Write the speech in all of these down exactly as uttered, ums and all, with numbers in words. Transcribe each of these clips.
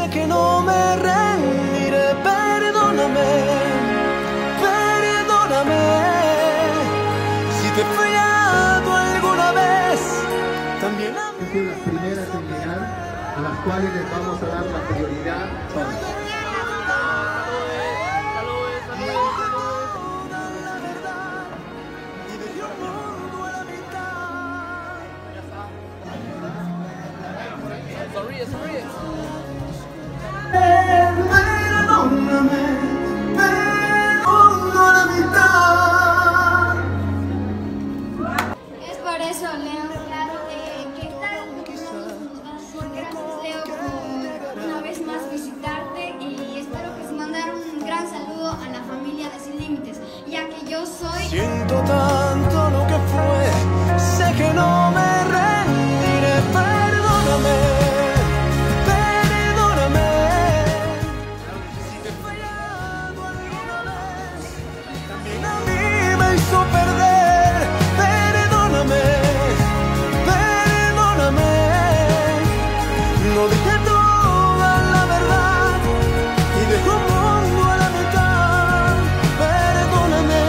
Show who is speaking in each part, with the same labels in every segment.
Speaker 1: sé que no me rendiré. Perdóname, perdóname si te he fallado alguna vez. También a mí.
Speaker 2: Son las primeras en llegar, a las cuales les vamos a dar la prioridad. Son
Speaker 3: Sonríe, sonríe.
Speaker 1: Perdóname, perdóname la mitad.
Speaker 4: Es por eso, Leo, claro, eh, ¿qué tal? Gracias, Leo, por una vez más visitarte y espero pues mandar un gran saludo a la familia de Sin Límites, ya que yo soy...
Speaker 1: Siento tanto lo que fue, sé que no me rendiré. Perdóname. Perder, perdóname, perdóname, no dije toda la verdad y dejo un mundo a la mitad. Perdóname,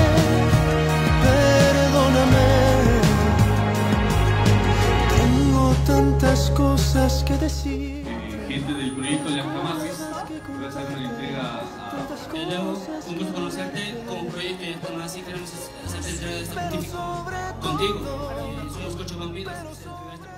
Speaker 1: perdóname, tengo tantas cosas que decir.
Speaker 5: Eh, gente del proyecto de Acamasis, voy a hacer una entrega a...
Speaker 6: Te llamo, un gusto conocerte. Como proyecto de Acamasis queremos hacer entrega de este científico contigo. Eh, somos Cochabambinos.